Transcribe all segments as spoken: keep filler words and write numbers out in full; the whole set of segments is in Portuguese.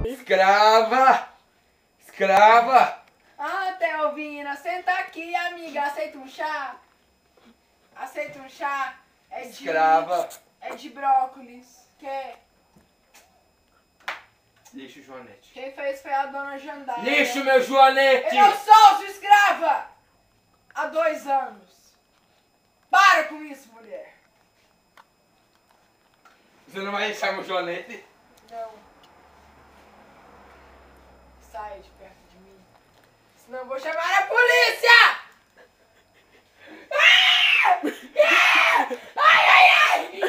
Escrava! Escrava! Ah, Teovina, senta aqui, amiga. Aceita um chá? Aceita um chá? É de... Escrava! É de brócolis. Quer? Lixo, Joanete. Quem fez foi a dona Jandaia. Lixo, meu Joanete! Eu sou sua escrava! Há dois anos. Para com isso, mulher. Você não vai deixar meu Joanete? Não. Sai de perto de mim. Senão eu vou chamar a polícia! Ah! Ah! Ai, ai, ai!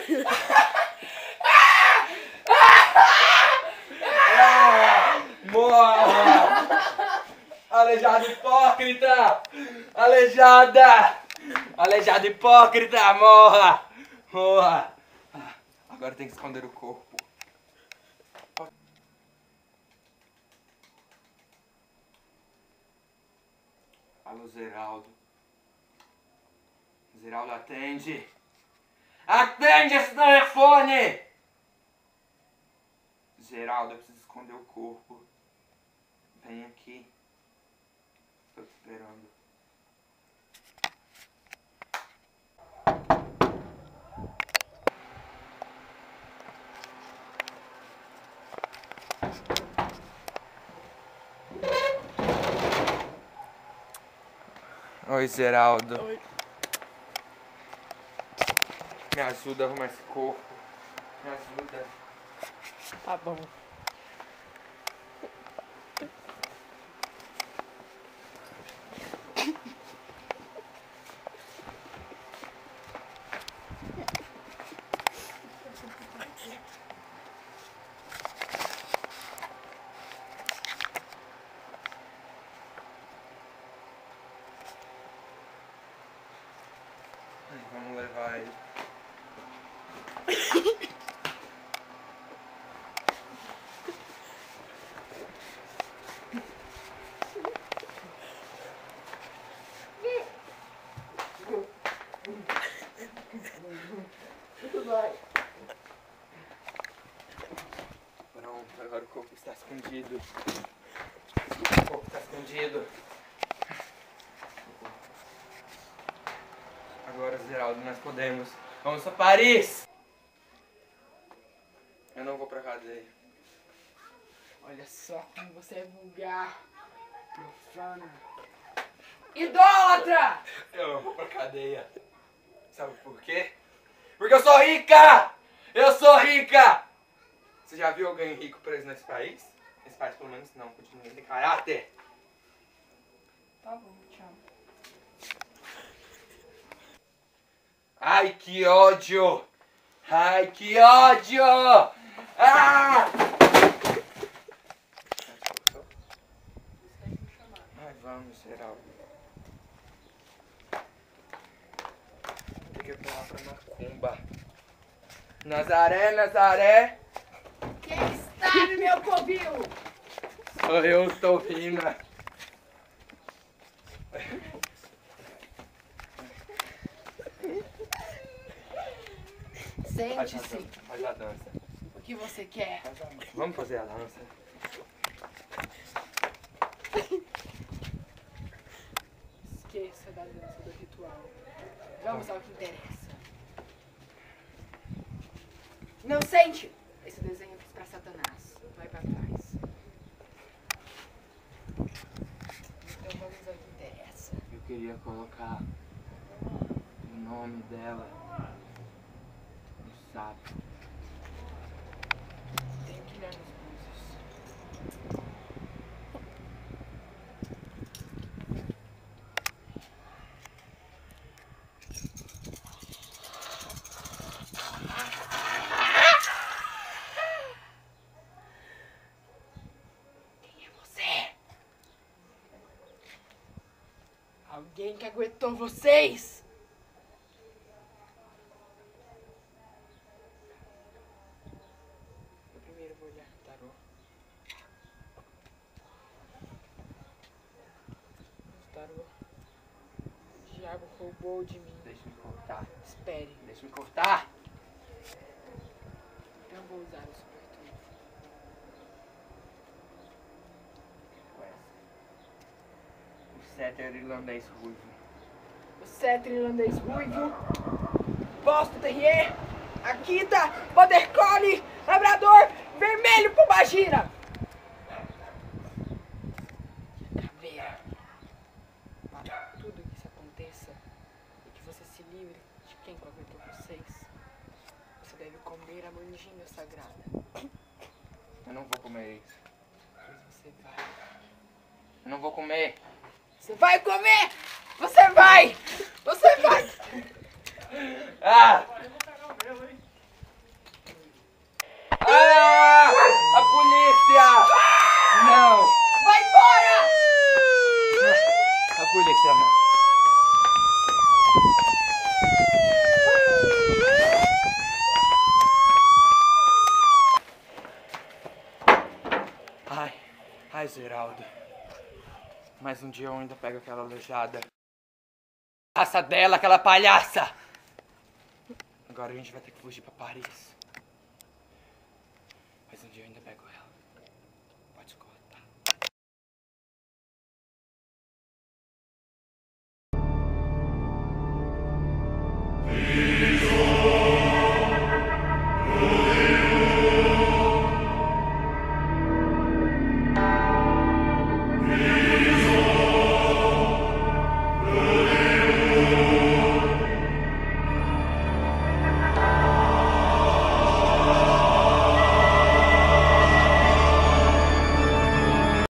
Ah! Morra! Aleijada hipócrita! Aleijada! Aleijada hipócrita! Morra! Morra! Ah, agora tem que esconder o corpo. Alô, Zeraldo. Zeraldo, atende! Atende esse telefone! Zeraldo, eu preciso esconder o corpo. Vem aqui. Estou te esperando. Oi, Zeraldo. Oi. Me ajuda a arrumar esse corpo. Me ajuda. Tá bom. Vamos levar ele. Tudo bem. Pronto, agora o corpo está escondido. O corpo está escondido. Agora, Zeraldo, nós podemos. Vamos para Paris! Eu não vou pra cadeia. Olha só como você é vulgar, profana, idólatra! Eu não vou pra cadeia. Sabe por quê? Porque eu sou rica! Eu sou rica! Você já viu alguém rico preso nesse país? Nesse país, pelo menos, não, porque ninguém tem caráter. Tá bom, tchau. Ai, que ódio! Ai, que ódio! Ah! Ai, vamos, Geraldo. Tem que ir pra lá pra Macumba. Nazaré, Nazaré! Quem está no meu covil? Sou eu, Taurina. Sente-se. Faz a dança. O que você quer? Vamos fazer a dança. Esqueça da dança do ritual. Vamos ao que interessa. Não sente! Esse desenho eu fiz pra Satanás. Vai pra trás. Então vamos ao que interessa. Eu queria colocar o nome dela no sapo. Tenho que olhar nos búzios. Quem é você? Alguém que aguentou vocês? Eu primeiro vou olhar o tarô. O tarô. O diabo roubou de mim. Deixa-me cortar. Espere. Deixa-me cortar. Eu vou usar o super trunfo. setter irlandês ruivo. O setter irlandês ruivo. Boston Terrier. Akita. Border Collie. Labrador. Vermelho Pombagira. Caveira. Para tudo que isso aconteça e que você se livre de quem coaventou vocês, você deve comer a manjinha sagrada. Eu não vou comer isso. Pois você vai. Eu não vou comer. Você vai comer! Você vai! Você vai! Ah! Ah! A polícia! Não! Vai embora! A polícia não. Ai, ai, Zeraldo. Mais um dia eu ainda pego aquela aleijada. Raça dela, aquela palhaça! Agora a gente vai ter que fugir pra Paris. Mas um dia eu ainda pego ela. Pode cortar.